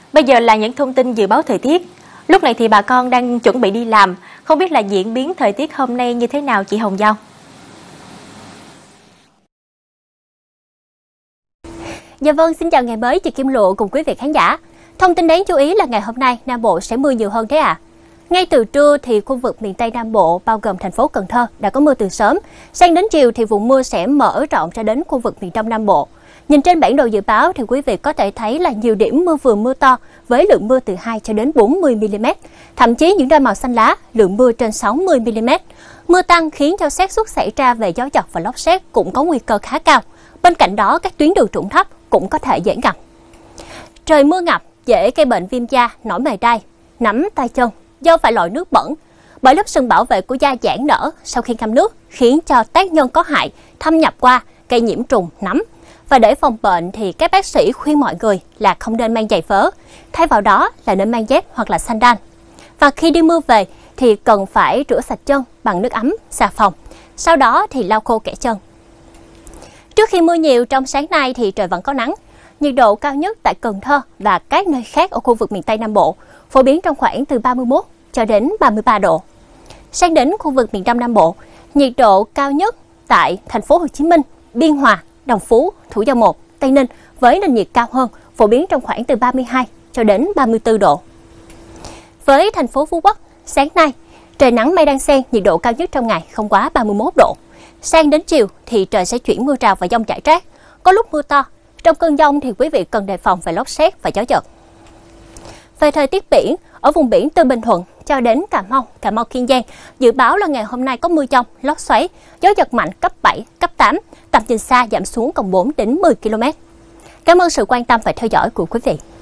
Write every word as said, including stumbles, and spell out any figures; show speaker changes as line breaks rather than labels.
Bây giờ là những thông tin dự báo thời tiết. Lúc này thì bà con đang chuẩn bị đi làm, không biết là diễn biến thời tiết hôm nay như thế nào chị Hồng Giao?
Dạ vâng, xin chào ngày mới chị Kim Lụa cùng quý vị khán giả. Thông tin đáng chú ý là ngày hôm nay Nam Bộ sẽ mưa nhiều hơn đấy ạ. À. Ngay từ trưa thì khu vực miền Tây Nam Bộ bao gồm thành phố Cần Thơ đã có mưa từ sớm. Sang đến chiều thì vùng mưa sẽ mở rộng ra đến khu vực miền Đông Nam Bộ. Nhìn trên bản đồ dự báo thì quý vị có thể thấy là nhiều điểm mưa vừa mưa to với lượng mưa từ hai cho đến bốn mươi mi-li-mét. Thậm chí những nơi màu xanh lá, lượng mưa trên sáu mươi mi-li-mét. Mưa tăng khiến cho xác suất xảy ra về gió giật và lốc sét cũng có nguy cơ khá cao. Bên cạnh đó, các tuyến đường trũng thấp cũng có thể dễ ngập. Trời mưa ngập dễ gây bệnh viêm da, nổi mề đay, nắm tay chân do phải loại nước bẩn. Bởi lớp sừng bảo vệ của da giãn nở sau khi ngâm nước khiến cho tác nhân có hại thâm nhập qua, gây nhiễm trùng, nấm. Và để phòng bệnh thì các bác sĩ khuyên mọi người là không nên mang giày phớ, thay vào đó là nên mang dép hoặc là sandal. Và khi đi mưa về thì cần phải rửa sạch chân bằng nước ấm, xà phòng, sau đó thì lau khô kẽ chân. Trước khi mưa nhiều trong sáng nay thì trời vẫn có nắng. Nhiệt độ cao nhất tại Cần Thơ và các nơi khác ở khu vực miền Tây Nam Bộ phổ biến trong khoảng từ ba mươi mốt cho đến ba mươi ba độ. Sang đến khu vực miền Đông Nam Bộ, nhiệt độ cao nhất tại thành phố Hồ Chí Minh, Biên Hòa, Đồng Phú, Thủ Dầu Một, Tây Ninh với nền nhiệt cao hơn phổ biến trong khoảng từ ba mươi hai cho đến ba mươi tư độ. Với thành phố Phú Quốc, sáng nay trời nắng mây đan xen, nhiệt độ cao nhất trong ngày không quá ba mươi mốt độ. Sang đến chiều thì trời sẽ chuyển mưa rào và dông rải rác, có lúc mưa to. Trong cơn dông thì quý vị cần đề phòng về lốc sét và gió giật. Về thời tiết biển, ở vùng biển từ Bình Thuận cho đến Cà Mau, Cà Mau Kiên Giang, dự báo là ngày hôm nay có mưa dông, lốc xoáy, gió giật mạnh cấp bảy, cấp tám, tầm nhìn xa giảm xuống còn bốn đến mười ki lô mét. Cảm ơn sự quan tâm và theo dõi của quý vị.